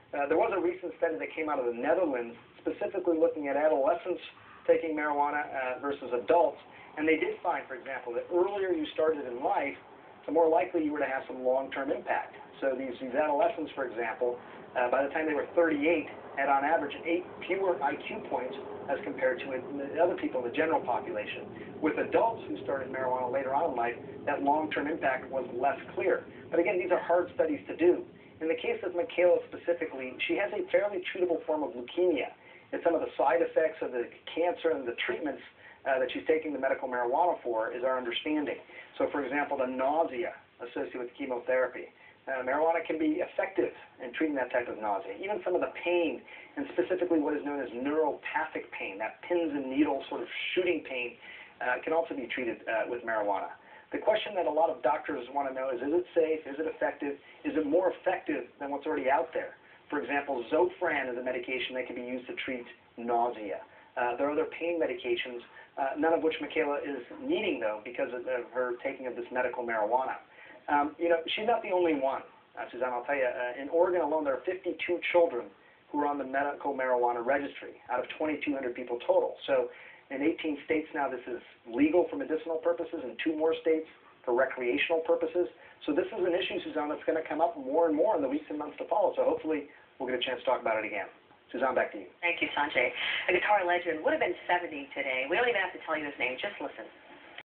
There was a recent study that came out of the Netherlands specifically looking at adolescents taking marijuana versus adults, and they did find, for example, that earlier you started in life, the more likely you were to have some long-term impact. So these adolescents, for example, by the time they were 38, had on average 8 fewer IQ points as compared to the other people in the general population. With adults who started marijuana later on in life, that long-term impact was less clear. But again, these are hard studies to do. In the case of Michaela specifically, she has a fairly treatable form of leukemia. And some of the side effects of the cancer and the treatments that she's taking the medical marijuana for is our understanding. So, for example, the nausea associated with chemotherapy. Marijuana can be effective in treating that type of nausea. Even some of the pain, and specifically what is known as neuropathic pain, that pins and needles sort of shooting pain, can also be treated with marijuana. The question that a lot of doctors want to know is it safe? Is it effective? Is it more effective than what's already out there? For example, Zofran is a medication that can be used to treat nausea. There are other pain medications, none of which Michaela is needing, though, because of her taking of this medical marijuana. She's not the only one, Suzanne. I'll tell you, in Oregon alone, there are 52 children who are on the medical marijuana registry out of 2,200 people total. So in 18 states now, this is legal for medicinal purposes, and 2 more states for recreational purposes. So this is an issue, Suzanne, that's going to come up more and more in the weeks and months to follow. So hopefully we'll get a chance to talk about it again. Suzanne, back to you. Thank you, Sanjay. A guitar legend would have been 70 today. We don't even have to tell you his name. Just listen.